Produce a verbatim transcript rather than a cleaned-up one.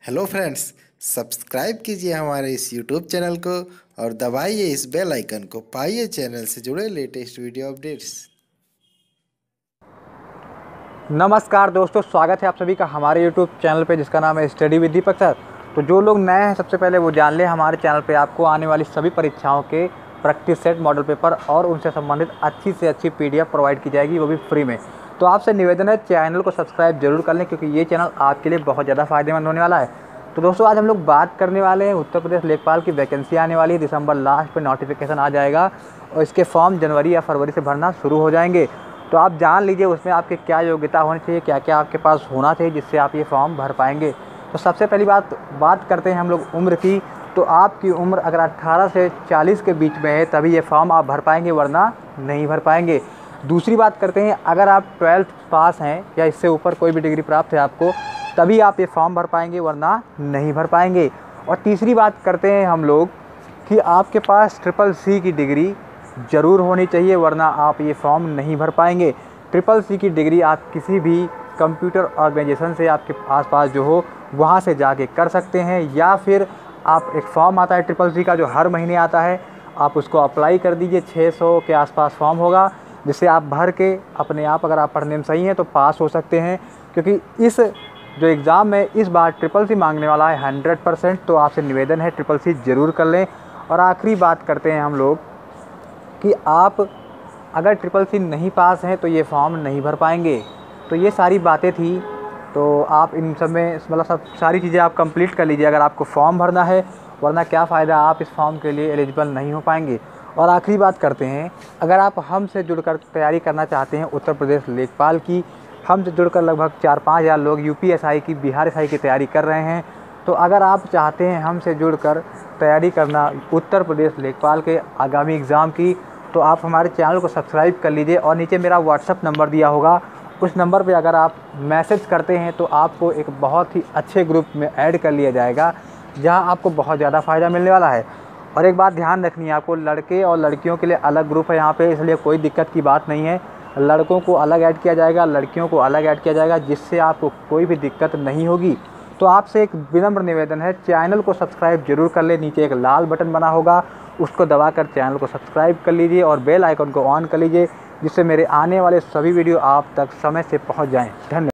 Hello friends, subscribe कीजिए हमारे इस यूट्यूब चैनल को और दबाइए इस बेल आइकन को। पाइए चैनल से जुड़े लेटेस्ट वीडियो अपडेट्स। नमस्कार दोस्तों, स्वागत है आप सभी का हमारे यूट्यूब चैनल पे जिसका नाम है स्टडी विद दीपक सर। तो जो लोग नए हैं सबसे पहले वो जान लें, हमारे चैनल पे आपको आने वाली सभी परीक्षाओं के प्रैक्टिस सेट, मॉडल पेपर और उनसे संबंधित अच्छी से अच्छी पीडीएफ प्रोवाइड की जाएगी, वो भी फ्री में। तो आपसे निवेदन है चैनल को सब्सक्राइब जरूर कर लें, क्योंकि ये चैनल आपके लिए बहुत ज़्यादा फ़ायदेमंद होने वाला है। तो दोस्तों आज हम लोग बात करने वाले हैं उत्तर प्रदेश लेखपाल की वैकेंसी आने वाली है। दिसंबर लास्ट पे नोटिफिकेशन आ जाएगा और इसके फॉर्म जनवरी या फरवरी से भरना शुरू हो जाएंगे। तो आप जान लीजिए उसमें आपकी क्या योग्यता होनी चाहिए, क्या क्या आपके पास होना चाहिए जिससे आप ये फॉर्म भर पाएंगे। तो सबसे पहली बात बात करते हैं हम लोग उम्र की। तो आपकी उम्र अगर अट्ठारह से चालीस के बीच में है तभी ये फॉर्म आप भर पाएंगे, वरना नहीं भर पाएंगे। दूसरी बात करते हैं, अगर आप ट्वेल्थ पास हैं या इससे ऊपर कोई भी डिग्री प्राप्त है आपको, तभी आप ये फॉर्म भर पाएंगे, वरना नहीं भर पाएंगे। और तीसरी बात करते हैं हम लोग कि आपके पास ट्रिपल सी की डिग्री ज़रूर होनी चाहिए, वरना आप ये फॉर्म नहीं भर पाएंगे। ट्रिपल सी की डिग्री आप किसी भी कंप्यूटर ऑर्गेनाइजेशन से आपके आसपास जो हो वहाँ से जाके कर सकते हैं, या फिर आप एक फॉर्म आता है ट्रिपल सी का जो हर महीने आता है, आप उसको अप्लाई कर दीजिए। छः सौ के आसपास फॉर्म होगा जिससे आप भर के अपने आप, अगर आप पढ़ने में सही हैं तो पास हो सकते हैं। क्योंकि इस जो एग्ज़ाम है इस बार ट्रिपल सी मांगने वाला है हंड्रेड परसेंट। तो आपसे निवेदन है ट्रिपल सी ज़रूर कर लें। और आखिरी बात करते हैं हम लोग कि आप अगर ट्रिपल सी नहीं पास हैं तो ये फॉर्म नहीं भर पाएंगे। तो ये सारी बातें थी, तो आप इन सब में मतलब सब सारी चीज़ें आप कंप्लीट कर लीजिए अगर आपको फॉर्म भरना है, वरना क्या फ़ायदा, आप इस फॉर्म के लिए एलिजिबल नहीं हो पाएंगे। और आखिरी बात करते हैं, अगर आप हमसे जुड़कर तैयारी करना चाहते हैं उत्तर प्रदेश लेखपाल की, हमसे जुड़कर लगभग चार पाँच हज़ार लोग यूपीएसआई की, बिहार एसआई की तैयारी कर रहे हैं। तो अगर आप चाहते हैं हमसे जुड़कर तैयारी करना उत्तर प्रदेश लेखपाल के आगामी एग्ज़ाम की, तो आप हमारे चैनल को सब्सक्राइब कर लीजिए। और नीचे मेरा व्हाट्सअप नंबर दिया होगा, उस नंबर पे अगर आप मैसेज करते हैं तो आपको एक बहुत ही अच्छे ग्रुप में ऐड कर लिया जाएगा, जहां आपको बहुत ज़्यादा फ़ायदा मिलने वाला है। और एक बात ध्यान रखनी है आपको, लड़के और लड़कियों के लिए अलग ग्रुप है यहाँ पे, इसलिए कोई दिक्कत की बात नहीं है। लड़कों को अलग ऐड किया जाएगा, लड़कियों को अलग ऐड किया जाएगा, जिससे आपको कोई भी दिक्कत नहीं होगी। तो आपसे एक विनम्र निवेदन है, चैनल को सब्सक्राइब जरूर कर ले। नीचे एक लाल बटन बना होगा, उसको दबाकर चैनल को सब्सक्राइब कर लीजिए और बेल आइकन को ऑन कर लीजिए, जिससे मेरे आने वाले सभी वीडियो आप तक समय से पहुंच जाएं। धन्यवाद।